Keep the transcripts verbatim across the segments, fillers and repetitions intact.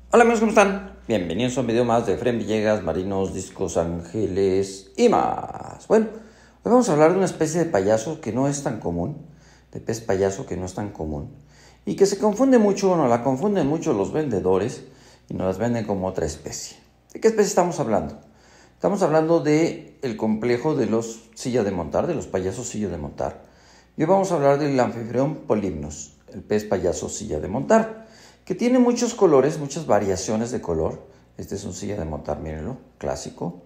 Hola amigos, ¿cómo están? Bienvenidos a un video más de Efraín Villegas, Marinos, Discos, Ángeles y más. Bueno, hoy vamos a hablar de una especie de payaso que no es tan común, de pez payaso que no es tan común y que se confunde mucho, no la confunden mucho los vendedores y nos las venden como otra especie. ¿De qué especie estamos hablando? Estamos hablando del complejo de los silla de montar, de los payasos silla de montar. Y hoy vamos a hablar del anfitrión Polymnos, el pez payaso silla de montar, que tiene muchos colores, muchas variaciones de color. Este es un silla de montar, mírenlo, clásico.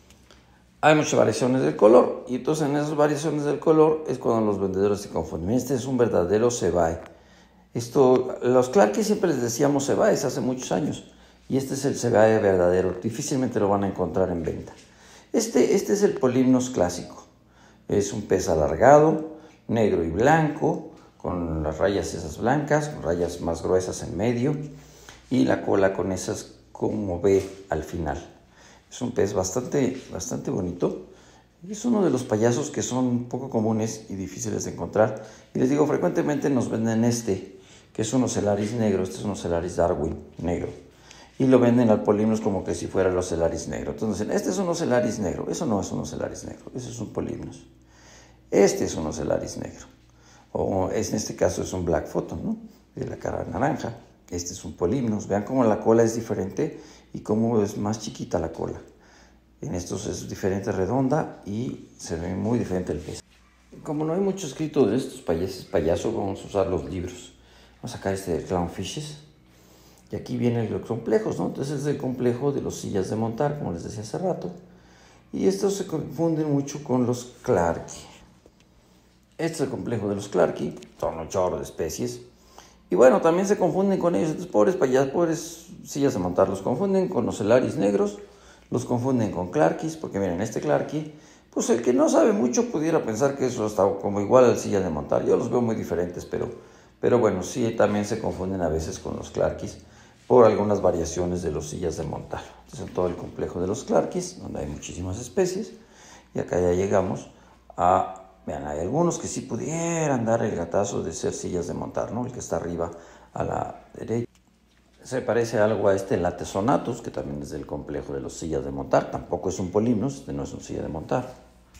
Hay muchas variaciones del color, y entonces en esas variaciones del color es cuando los vendedores se confunden. Este es un verdadero Sebae. Esto, los Clarky siempre les decíamos Sebaes hace muchos años, y este es el Sebae verdadero. Difícilmente lo van a encontrar en venta. Este, este es el Polymnos clásico. Es un pez alargado, negro y blanco, con las rayas esas blancas, con rayas más gruesas en medio y la cola con esas como V al final. Es un pez bastante, bastante bonito. Es uno de los payasos que son poco comunes y difíciles de encontrar. Y les digo, frecuentemente nos venden este, que es un Ocellaris negro. Este es un Ocellaris Darwin negro. Y lo venden al Polymnos como que si fuera el Ocellaris negro. Entonces dicen, este es un Ocellaris negro. Eso no es un Ocellaris negro, eso es un Polymnos. Este es un Ocellaris negro. O en este caso es un Black Photo, ¿no? De la cara naranja. Este es un Polymnos. Vean cómo la cola es diferente y cómo es más chiquita la cola. En estos es diferente, redonda, y se ve muy diferente el pez. Como no hay mucho escrito de estos payasos payasos, vamos a usar los libros. Vamos a sacar este de Clownfishes. Y aquí vienen los complejos, ¿no? Entonces es el complejo de los sillas de montar, como les decía hace rato. Y estos se confunden mucho con los Clarky. Este es el complejo de los Clarky, son un chorro de especies. Y bueno, también se confunden con ellos. Estos pobres payasos, pobres sillas de montar, los confunden con Ocellaris negros, los confunden con Clarkys, porque miren, este Clarky, pues el que no sabe mucho pudiera pensar que eso está como igual al silla de montar. Yo los veo muy diferentes, pero, pero bueno, sí, también se confunden a veces con los Clarkys por algunas variaciones de los sillas de montar. Este es todo el complejo de los Clarkys, donde hay muchísimas especies. Y acá ya llegamos a... Vean, hay algunos que sí pudieran dar el gatazo de ser sillas de montar, ¿no? El que está arriba a la derecha. Se parece algo a este Latesonatus, que también es del complejo de los sillas de montar. Tampoco es un Polymnos, este no es un silla de montar.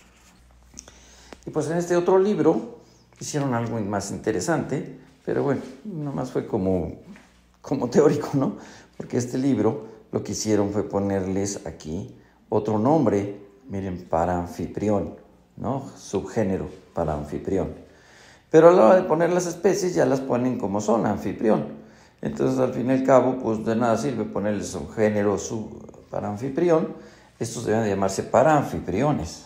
Y pues en este otro libro hicieron algo más interesante, pero bueno, nomás fue como, como teórico, ¿no? Porque este libro lo que hicieron fue ponerles aquí otro nombre, miren, Paranfiprión, ¿no? Subgénero para anfitrión. Pero a la hora de poner las especies ya las ponen como son, anfitrión. Entonces al fin y al cabo, pues de nada sirve ponerles un género sub para anfitrión. Estos deben de llamarse paranfitriones.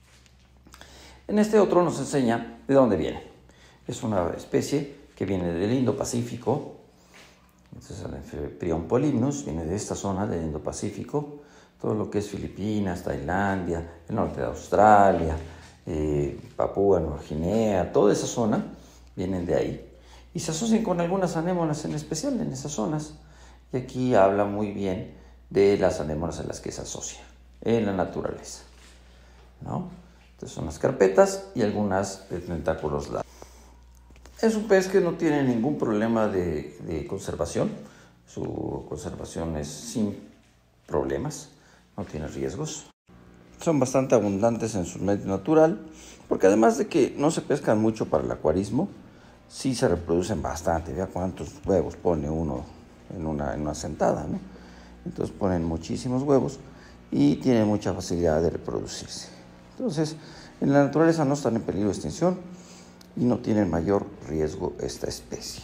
En este otro nos enseña de dónde viene. Es una especie que viene del Indo-Pacífico. Entonces el anfitrión Polymnos viene de esta zona del Indo-Pacífico. Todo lo que es Filipinas, Tailandia, el norte de Australia, Eh, Papúa Nueva Guinea, toda esa zona vienen de ahí y se asocian con algunas anémonas en especial en esas zonas, y aquí habla muy bien de las anémonas en las que se asocia en la naturaleza, ¿no? Entonces son las carpetas y algunas de tentáculos largos. Es un pez que no tiene ningún problema de, de conservación. Su conservación es sin problemas, no tiene riesgos. Son bastante abundantes en su medio natural, porque además de que no se pescan mucho para el acuarismo, sí se reproducen bastante. Vea cuántos huevos pone uno en una, en una sentada, ¿no? Entonces ponen muchísimos huevos y tienen mucha facilidad de reproducirse. Entonces, en la naturaleza no están en peligro de extinción y no tienen mayor riesgo esta especie.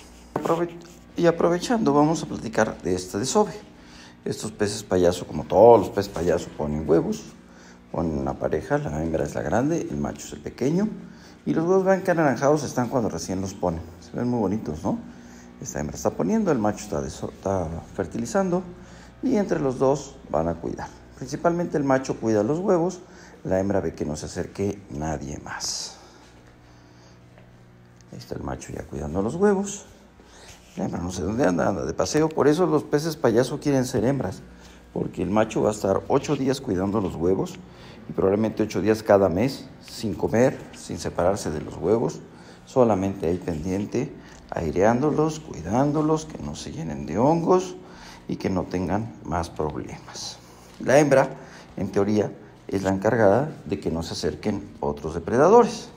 Y aprovechando, vamos a platicar de este desove. Estos peces payaso, como todos los peces payaso, ponen huevos. Ponen una pareja, la hembra es la grande, el macho es el pequeño. Y los huevos, vean que anaranjados están cuando recién los ponen. Se ven muy bonitos, ¿no? Esta hembra está poniendo, el macho está, está fertilizando. Y entre los dos van a cuidar. Principalmente el macho cuida los huevos. La hembra ve que no se acerque nadie más. Ahí está el macho ya cuidando los huevos. La hembra no sé dónde anda, anda de paseo. Por eso los peces payaso quieren ser hembras, porque el macho va a estar ocho días cuidando los huevos y probablemente ocho días cada mes sin comer, sin separarse de los huevos, solamente ahí pendiente, aireándolos, cuidándolos, que no se llenen de hongos y que no tengan más problemas. La hembra, en teoría, es la encargada de que no se acerquen otros depredadores.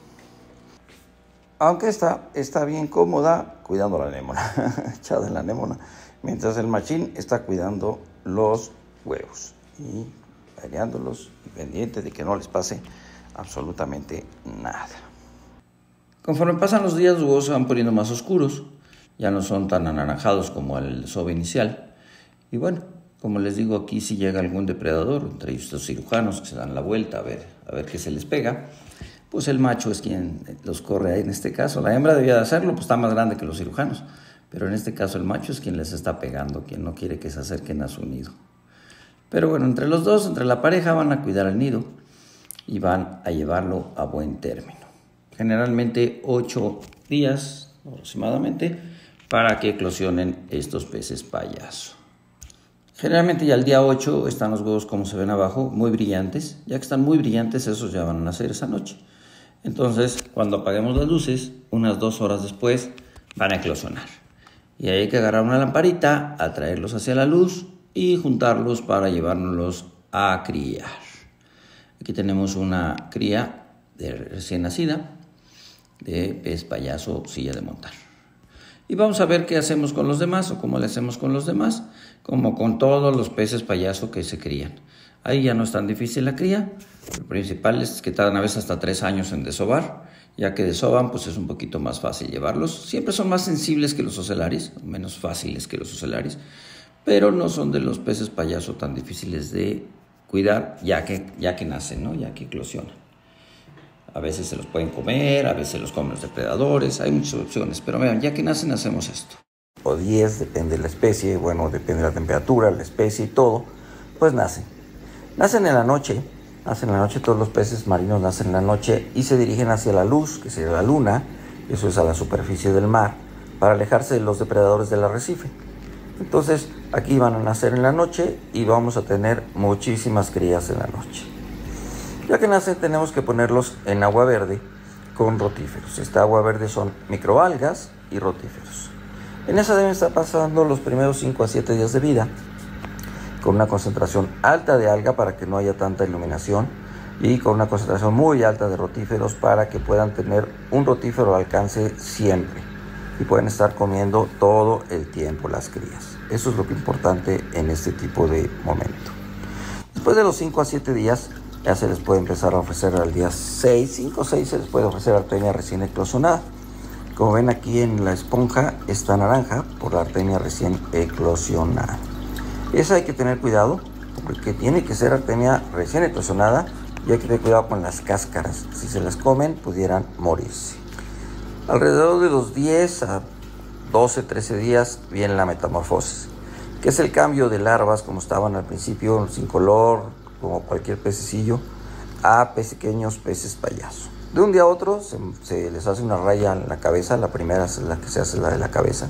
Aunque esta está bien cómoda cuidando la anémona, echada en la anémona, mientras el machín está cuidando los huevos y peleándolos y pendiente de que no les pase absolutamente nada. Conforme pasan los días, los huevos se van poniendo más oscuros, ya no son tan anaranjados como el desove inicial. Y bueno, como les digo, aquí si llega algún depredador, entre ellos los cirujanos que se dan la vuelta a ver, a ver qué se les pega, pues el macho es quien los corre ahí en este caso. La hembra debía de hacerlo, pues está más grande que los cirujanos, pero en este caso el macho es quien les está pegando, quien no quiere que se acerquen a su nido. Pero bueno, entre los dos, entre la pareja, van a cuidar el nido y van a llevarlo a buen término. Generalmente ocho días aproximadamente para que eclosionen estos peces payaso. Generalmente ya al día ocho están los huevos, como se ven abajo, muy brillantes. Ya que están muy brillantes, esos ya van a nacer esa noche. Entonces, cuando apaguemos las luces, unas dos horas después, van a eclosionar. Y ahí hay que agarrar una lamparita, atraerlos hacia la luz y juntarlos para llevárnoslos a criar. Aquí tenemos una cría de recién nacida de pez payaso silla de montar. Y vamos a ver qué hacemos con los demás o cómo le hacemos con los demás, como con todos los peces payaso que se crían. Ahí ya no es tan difícil la cría. Lo principal es que tardan a veces hasta tres años en desovar. Ya que desovan, pues es un poquito más fácil llevarlos. Siempre son más sensibles que los ocelaris, menos fáciles que los ocelaris, pero no son de los peces payaso tan difíciles de cuidar ya que, ya que nacen, ¿no? Ya que eclosionan. A veces se los pueden comer, a veces los comen los depredadores, hay muchas opciones, pero vean, ya que nacen hacemos esto. O diez, depende de la especie, bueno, depende de la temperatura, la especie y todo, pues nacen. Nacen en la noche, nacen en la noche, todos los peces marinos nacen en la noche y se dirigen hacia la luz, que sería la luna, eso es a la superficie del mar, para alejarse de los depredadores del arrecife. Entonces, aquí van a nacer en la noche y vamos a tener muchísimas crías en la noche. Ya que nacen, tenemos que ponerlos en agua verde con rotíferos. Esta agua verde son microalgas y rotíferos. En esa deben estar pasando los primeros cinco a siete días de vida, con una concentración alta de alga para que no haya tanta iluminación y con una concentración muy alta de rotíferos para que puedan tener un rotífero al alcance siempre y pueden estar comiendo todo el tiempo las crías. Eso es lo que es importante en este tipo de momento. Después de los cinco a siete días, ya se les puede empezar a ofrecer al día seis, cinco o seis se les puede ofrecer artemia recién eclosionada. Como ven aquí en la esponja está naranja por la artemia recién eclosionada. Esa hay que tener cuidado porque tiene que ser artemia recién eclosionada y hay que tener cuidado con las cáscaras. Si se las comen pudieran morirse. Alrededor de los diez a doce, trece días viene la metamorfosis, que es el cambio de larvas como estaban al principio, sin color, como cualquier pececillo, a pequeños peces payaso. De un día a otro se, se les hace una raya en la cabeza, la primera es la que se hace, la de la cabeza,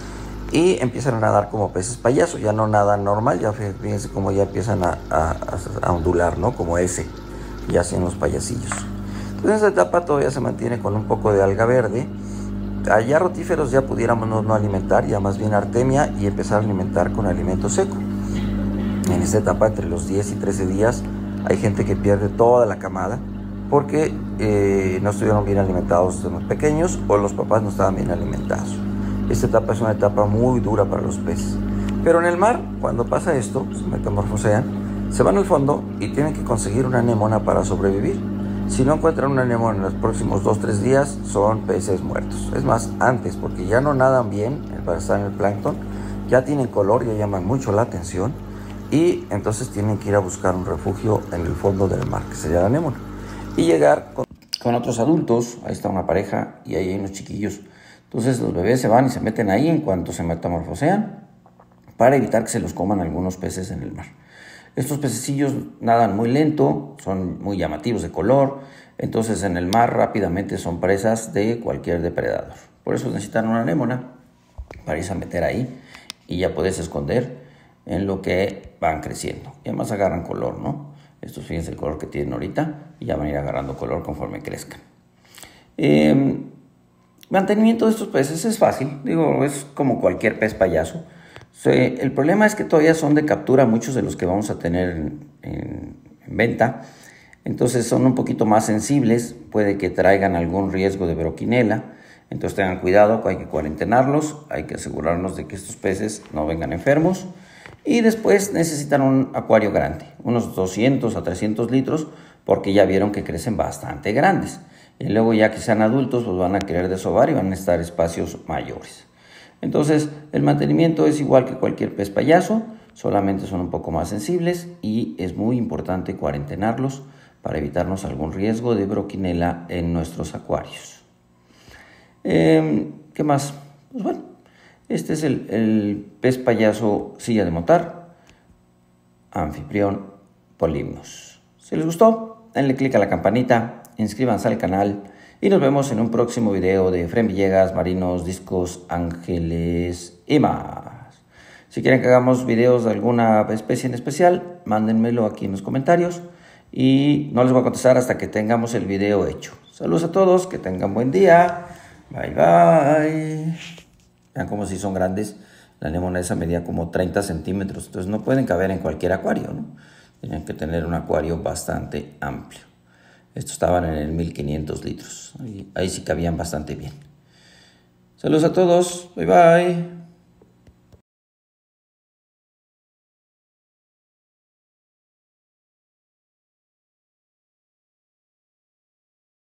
y empiezan a nadar como peces payaso, ya no nadan normal, ya fíjense cómo ya empiezan a, a, a ondular, ¿no? Como ese, ya hacen los payasillos. Entonces esa etapa todavía se mantiene con un poco de alga verde. Allá rotíferos ya pudiéramos no, no alimentar, ya más bien artemia y empezar a alimentar con alimento seco. En esta etapa, entre los diez y trece días, hay gente que pierde toda la camada porque eh, no estuvieron bien alimentados desde muy pequeños o los papás no estaban bien alimentados. Esta etapa es una etapa muy dura para los peces. Pero en el mar, cuando pasa esto, se metamorfosean, se van al fondo y tienen que conseguir una anémona para sobrevivir. Si no encuentran una anémona en los próximos dos a tres días, son peces muertos. Es más, antes, porque ya no nadan bien para estar en el plancton, ya tienen color, ya llaman mucho la atención. Y entonces tienen que ir a buscar un refugio en el fondo del mar, que sería la anémona. Y llegar con, con otros adultos, ahí está una pareja y ahí hay unos chiquillos. Entonces los bebés se van y se meten ahí en cuanto se metamorfosean para evitar que se los coman algunos peces en el mar. Estos pececillos nadan muy lento, son muy llamativos de color, entonces en el mar rápidamente son presas de cualquier depredador. Por eso necesitan una anémona para irse a meter ahí y ya puedes esconder en lo que van creciendo. Y además agarran color, ¿no? Estos, fíjense el color que tienen ahorita y ya van a ir agarrando color conforme crezcan. Eh, mantenimiento de estos peces es fácil, digo, es como cualquier pez payaso. Sí, el problema es que todavía son de captura muchos de los que vamos a tener en, en, en venta. Entonces son un poquito más sensibles, puede que traigan algún riesgo de broquinela. Entonces tengan cuidado, hay que cuarentenarlos, hay que asegurarnos de que estos peces no vengan enfermos. Y después necesitan un acuario grande, unos doscientos a trescientos litros, porque ya vieron que crecen bastante grandes. Y luego ya que sean adultos, pues van a querer desovar y van a necesitar espacios mayores. Entonces el mantenimiento es igual que cualquier pez payaso, solamente son un poco más sensibles y es muy importante cuarentenarlos para evitarnos algún riesgo de broquinela en nuestros acuarios. Eh, ¿Qué más? Pues bueno, este es el, el pez payaso silla de montar, anfitrión Polymnus. Si les gustó, denle click a la campanita, inscríbanse al canal y nos vemos en un próximo video de Efraín Villegas, marinos, discos, ángeles y más. Si quieren que hagamos videos de alguna especie en especial, mándenmelo aquí en los comentarios y no les voy a contestar hasta que tengamos el video hecho. Saludos a todos, que tengan buen día. Bye, bye. Vean cómo si son grandes. La anémona esa medía como treinta centímetros, entonces no pueden caber en cualquier acuario, ¿no? Tienen que tener un acuario bastante amplio. Estos estaban en el mil quinientos litros. Ahí, ahí sí cabían bastante bien. Saludos a todos. Bye, bye.